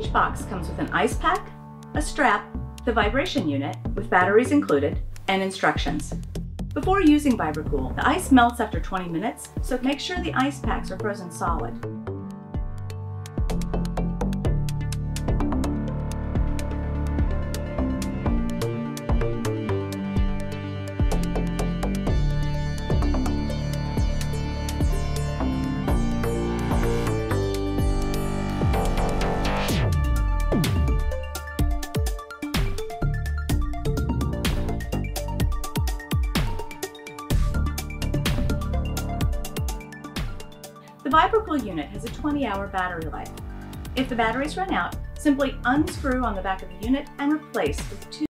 Each box comes with an ice pack, a strap, the vibration unit with batteries included, and instructions. Before using VibraCool, the ice melts after 20 minutes, so make sure the ice packs are frozen solid. The VibraCool unit has a 20-hour battery life. If the batteries run out, simply unscrew on the back of the unit and replace with two